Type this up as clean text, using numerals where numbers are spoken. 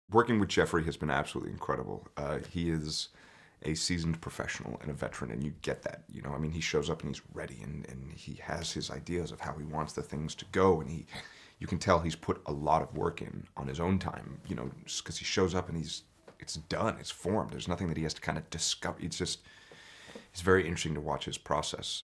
Working with Geoffrey has been absolutely incredible. He is a seasoned professional and a veteran, and you get that. You know, I mean, he shows up and he's ready, and he has his ideas of how he wants the things to go, and you can tell he's put a lot of work in on his own time. You know, because he shows up and it's done, it's formed. There's nothing that he has to kind of discover. It's very interesting to watch his process.